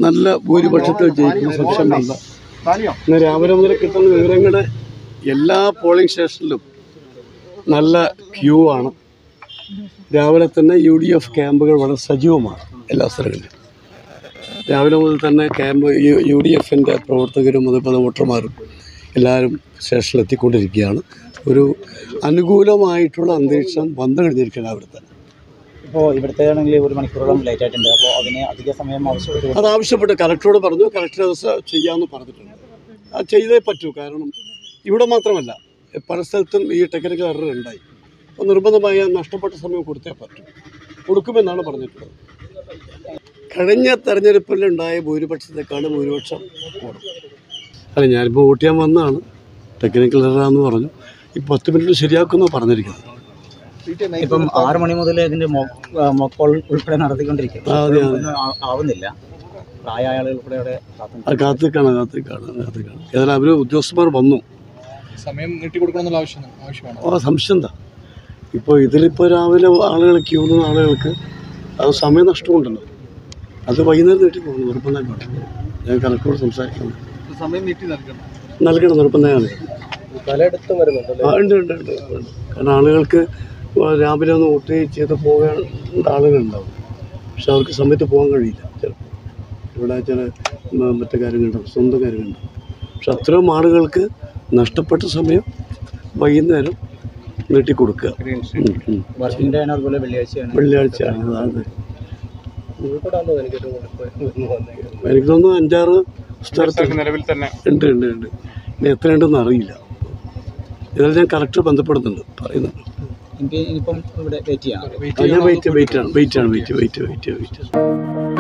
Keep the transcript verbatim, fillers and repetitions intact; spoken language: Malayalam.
നല്ല ഭൂരിപക്ഷത്തിൽ ജയിക്കുന്ന സംശയമല്ല. ഇന്ന് രാവിലെ മുതൽ കിട്ടുന്ന വിവരങ്ങളുടെ എല്ലാ പോളിംഗ് സ്റ്റേഷനിലും നല്ല ക്യൂ ആണ്. രാവിലെ തന്നെ യു ഡി എഫ് ക്യാമ്പുകൾ വളരെ സജീവമാണ് എല്ലാ സ്ഥലങ്ങളിലും. രാവിലെ മുതൽ തന്നെ ക്യാമ്പ് യു ഡി എഫിൻ്റെ പ്രവർത്തകരും അതുപോലെ വോട്ടർമാരും എല്ലാവരും സ്റ്റേഷനിൽ എത്തിക്കൊണ്ടിരിക്കുകയാണ്. ഒരു അനുകൂലമായിട്ടുള്ള അന്തരീക്ഷം വന്നു കഴിഞ്ഞിരിക്കുകയാണ് അവിടുത്തെ. ഇപ്പോൾ ഇവിടുത്തെ ആണെങ്കിൽ ഒരു മണിക്കൂറോളം ലേറ്റ് ആയിട്ടുണ്ട്. അപ്പോൾ അതിന് അധിക സമയം ആവശ്യപ്പെട്ടു അത് ആവശ്യപ്പെട്ട് കലക്ടറോട് പറഞ്ഞു. കലക്ടർ അത് ചെയ്യാമെന്ന് പറഞ്ഞിട്ടുണ്ട്. അത് ചെയ്തേ പറ്റൂ. കാരണം ഇവിടെ മാത്രമല്ല പല സ്ഥലത്തും ഈ ടെക്നിക്കൽ എറർ ഉണ്ടായി. അപ്പോൾ നിർബന്ധമായ നഷ്ടപ്പെട്ട സമയം കൊടുത്തേ പറ്റും. കൊടുക്കുമെന്നാണ് പറഞ്ഞിട്ടുള്ളത്. കഴിഞ്ഞ തെരഞ്ഞെടുപ്പിലുണ്ടായ ഭൂരിപക്ഷത്തെക്കാളും ഭൂരിപക്ഷം കൂടും. അല്ല, ഞാനിപ്പോൾ വോട്ട് ചെയ്യാൻ വന്നതാണ്. ടെക്നിക്കൽ എററാന്ന് പറഞ്ഞു. ഈ പത്ത് മിനിറ്റ് ശരിയാക്കുമെന്ന് പറഞ്ഞിരിക്കുന്നത്. ഇപ്പം ആറ് മണി മുതൽ ഇതിൻ്റെ മോക്ക് പോൾ ഉൾപ്പെടെ നടത്തിക്കൊണ്ടിരിക്കും. ആവുന്നില്ല. പ്രായമായ ആളുകൾ ഉൾപ്പെടെ അവിടെ കാത്തിക്കാണ് കാത്തിക്കാണ് കാത്തിക്കാണ് ഏതായാലും അവർ ഉദ്യോഗസ്ഥന്മാർ വന്നു. സമയം നീട്ടിക്കൊടുക്കണമെന്നുള്ള ആവശ്യം ആവശ്യമാണ്. ആ സംശയം എന്താ? ഇപ്പോൾ ഇതിലിപ്പോൾ രാവിലെ ആളുകൾ ക്യൂ നിന്ന ആളുകൾക്ക് അത് സമയം നഷ്ടമുണ്ടല്ലോ. അത് വൈകുന്നേരം നീട്ടി പോകുന്നു. നിർബന്ധമായിട്ട് ഞാൻ കലക്ടറോട് സംസാരിക്കണം. സമയം നീട്ടി നൽകണം നൽകണം നിർബന്ധമാണ്. പലയിടത്തും വരുന്നുണ്ട്. ആ ഉണ്ട് ഉണ്ട് ഉണ്ട് കാരണം ആളുകൾക്ക് രാവിലെ ഒന്ന് വോട്ട് ചെയ്ത് പോകാൻ ആളുകളുണ്ടാവും. പക്ഷെ അവർക്ക് സമയത്ത് പോകാൻ കഴിയില്ല. ചിലപ്പോൾ ഇവിടെ ചില മറ്റു കാര്യങ്ങളുണ്ടാവും, സ്വന്തം കാര്യങ്ങളുണ്ടാവും. പക്ഷെ അത്തരം ആളുകൾക്ക് നഷ്ടപ്പെട്ട സമയം വൈകുന്നേരം നീട്ടിക്കൊടുക്കുക. വെള്ളിയാഴ്ചയാണ്. അതെ, എനിക്ക് തോന്നുന്നു അഞ്ചാറ് സ്ഥലത്ത് നിലവിൽ തന്നെ ഉണ്ട് ഉണ്ട് ഉണ്ട് ഇനി എത്രയുണ്ടെന്ന് അറിയില്ല. ഇതെല്ലാം ഞാൻ കറക്റ്റ് ബന്ധപ്പെടുന്നുണ്ട്, പറയുന്നുണ്ട്. ഇനിയിപ്പം ഇവിടെ വെയിറ്റ് ചെയ്യണം. ഞാൻ വെയിറ്റ് വെയിറ്റ് ആണ് വെയിറ്റ് ആണ് വെയിറ്റ് വെയിറ്റ് വെയിറ്റ് വെയിറ്റ്